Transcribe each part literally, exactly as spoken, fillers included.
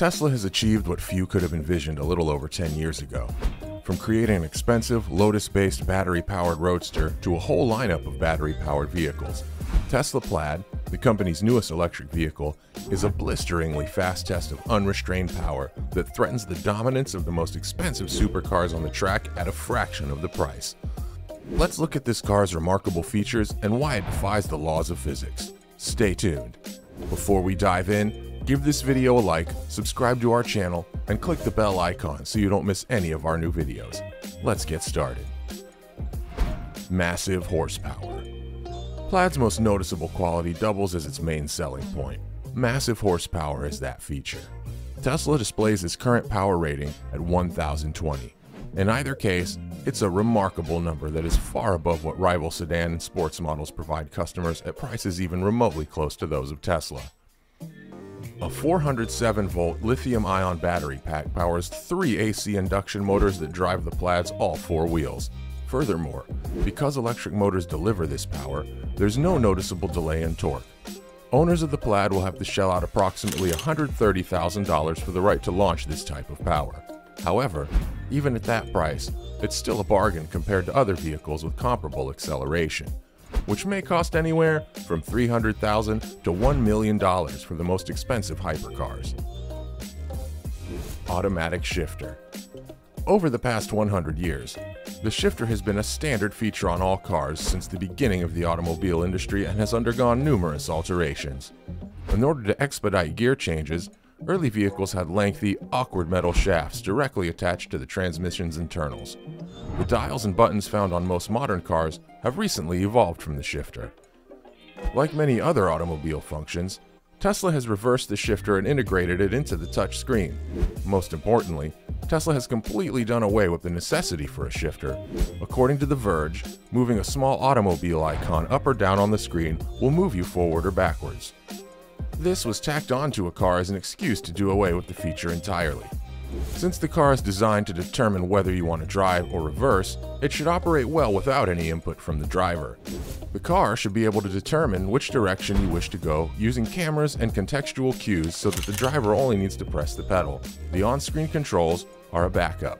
Tesla has achieved what few could have envisioned a little over ten years ago. From creating an expensive, Lotus-based battery-powered roadster to a whole lineup of battery-powered vehicles, Tesla PLAID, the company's newest electric vehicle, is a blisteringly fast test of unrestrained power that threatens the dominance of the most expensive supercars on the track at a fraction of the price. Let's look at this car's remarkable features and why it defies the laws of physics. Stay tuned. Before we dive in, give this video a like, subscribe to our channel, and click the bell icon so you don't miss any of our new videos. Let's get started. Massive horsepower. PLAID's most noticeable quality doubles as its main selling point. Massive horsepower is that feature. Tesla displays its current power rating at one thousand twenty. In either case, it's a remarkable number that is far above what rival sedan and sports models provide customers at prices even remotely close to those of Tesla. A four hundred seven volt lithium-ion battery pack powers three A C induction motors that drive the PLAID's all four wheels. Furthermore, because electric motors deliver this power, there's no noticeable delay in torque. Owners of the PLAID will have to shell out approximately one hundred thirty thousand dollars for the right to launch this type of power. However, even at that price, it's still a bargain compared to other vehicles with comparable acceleration, which may cost anywhere from three hundred thousand dollars to one million dollars for the most expensive hypercars. Automatic shifter. Over the past one hundred years, the shifter has been a standard feature on all cars since the beginning of the automobile industry and has undergone numerous alterations. In order to expedite gear changes, early vehicles had lengthy, awkward metal shafts directly attached to the transmission's internals. The dials and buttons found on most modern cars have recently evolved from the shifter. Like many other automobile functions, Tesla has reversed the shifter and integrated it into the touch screen. Most importantly, Tesla has completely done away with the necessity for a shifter. According to The Verge, moving a small automobile icon up or down on the screen will move you forward or backwards. This was tacked onto a car as an excuse to do away with the feature entirely. Since the car is designed to determine whether you want to drive or reverse, it should operate well without any input from the driver. The car should be able to determine which direction you wish to go using cameras and contextual cues so that the driver only needs to press the pedal. The on-screen controls are a backup.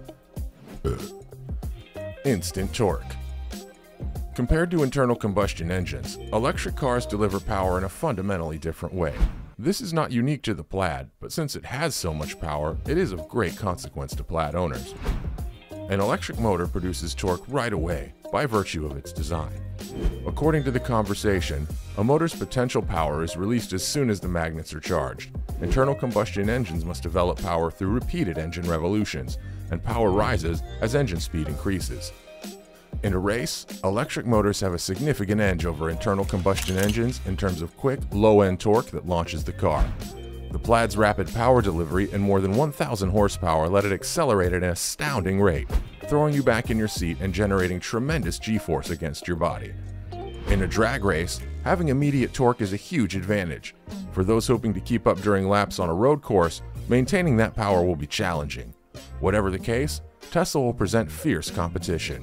Instant torque. Compared to internal combustion engines, electric cars deliver power in a fundamentally different way. This is not unique to the PLAID, but since it has so much power, it is of great consequence to PLAID owners. An electric motor produces torque right away, by virtue of its design. According to The Conversation, a motor's potential power is released as soon as the magnets are charged. Internal combustion engines must develop power through repeated engine revolutions, and power rises as engine speed increases. In a race, electric motors have a significant edge over internal combustion engines in terms of quick, low-end torque that launches the car. The PLAID's rapid power delivery and more than one thousand horsepower let it accelerate at an astounding rate, throwing you back in your seat and generating tremendous G-force against your body. In a drag race, having immediate torque is a huge advantage. For those hoping to keep up during laps on a road course, maintaining that power will be challenging. Whatever the case, Tesla will present fierce competition.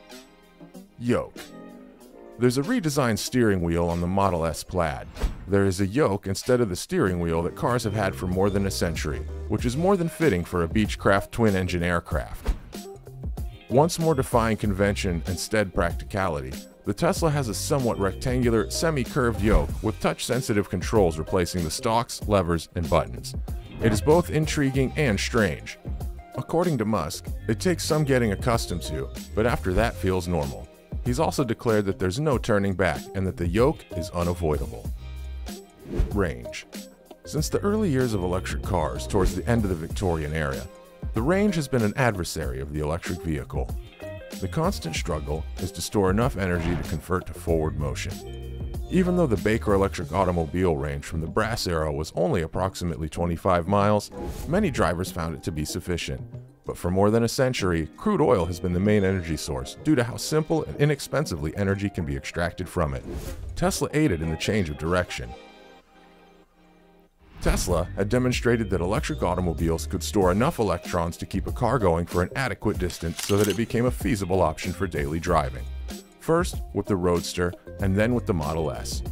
Yoke. There's a redesigned steering wheel on the Model S PLAID. There is a yoke instead of the steering wheel that cars have had for more than a century, which is more than fitting for a Beechcraft twin-engine aircraft. Once more defying convention and instead practicality, the Tesla has a somewhat rectangular, semi-curved yoke with touch-sensitive controls replacing the stalks, levers, and buttons. It is both intriguing and strange. According to Musk, it takes some getting accustomed to, but after that feels normal. He's also declared that there's no turning back and that the yoke is unavoidable. Range. Since the early years of electric cars towards the end of the Victorian era, the range has been an adversary of the electric vehicle. The constant struggle is to store enough energy to convert to forward motion. Even though the Baker electric automobile range from the brass era was only approximately twenty-five miles, many drivers found it to be sufficient. But for more than a century, crude oil has been the main energy source due to how simple and inexpensively energy can be extracted from it. Tesla aided in the change of direction. Tesla had demonstrated that electric automobiles could store enough electrons to keep a car going for an adequate distance so that it became a feasible option for daily driving. First with the Roadster and then with the Model S.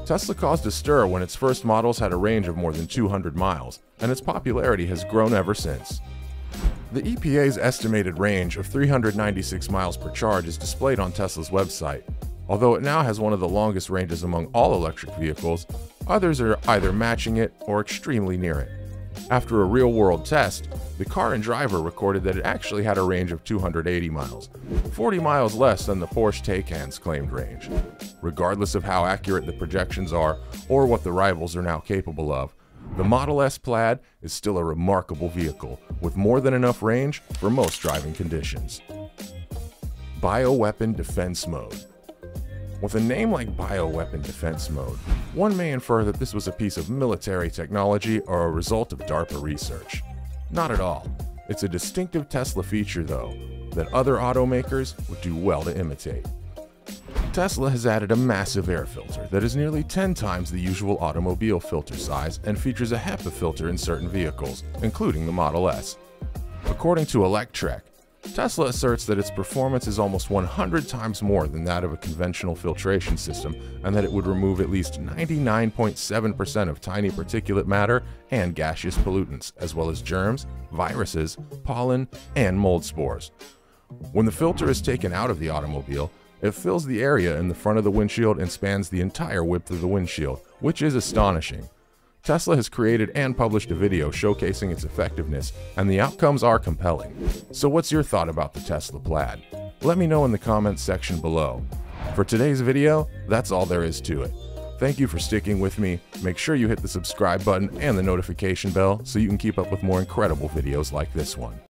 Tesla caused a stir when its first models had a range of more than two hundred miles, and its popularity has grown ever since. The E P A's estimated range of three hundred ninety-six miles per charge is displayed on Tesla's website. Although it now has one of the longest ranges among all electric vehicles, others are either matching it or extremely near it. After a real-world test, the car and driver recorded that it actually had a range of two hundred eighty miles, forty miles less than the Porsche Taycan's claimed range. Regardless of how accurate the projections are or what the rivals are now capable of, the Model S Plaid is still a remarkable vehicle with more than enough range for most driving conditions. BioWeapon Defense Mode. With a name like BioWeapon Defense Mode, one may infer that this was a piece of military technology or a result of DARPA research. Not at all. It's a distinctive Tesla feature, though, that other automakers would do well to imitate. Tesla has added a massive air filter that is nearly ten times the usual automobile filter size and features a HEPA filter in certain vehicles, including the Model S. According to Electrek, Tesla asserts that its performance is almost one hundred times more than that of a conventional filtration system, and that it would remove at least ninety-nine point seven percent of tiny particulate matter and gaseous pollutants, as well as germs, viruses, pollen, and mold spores. When the filter is taken out of the automobile, it fills the area in the front of the windshield and spans the entire width of the windshield, which is astonishing. Tesla has created and published a video showcasing its effectiveness, and the outcomes are compelling. So what's your thought about the Tesla Plaid? Let me know in the comments section below. For today's video, that's all there is to it. Thank you for sticking with me. Make sure you hit the subscribe button and the notification bell so you can keep up with more incredible videos like this one.